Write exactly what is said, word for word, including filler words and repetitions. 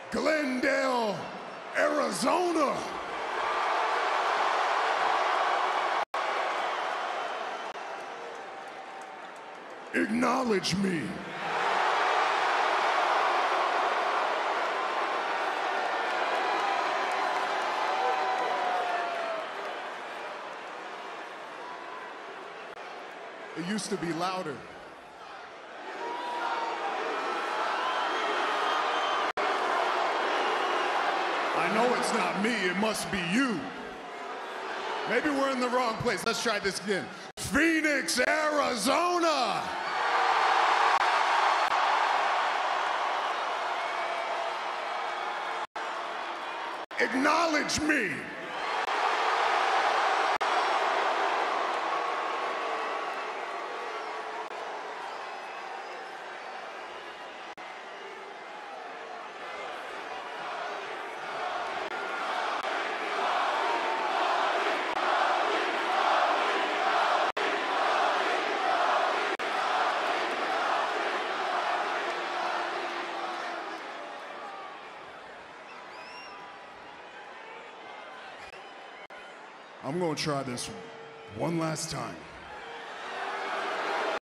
Glendale, Arizona. Acknowledge me. It used to be louder. I know it's not me, it must be you. Maybe we're in the wrong place. Let's try this again. Phoenix, Arizona. Acknowledge me. I'm gonna try this one last time.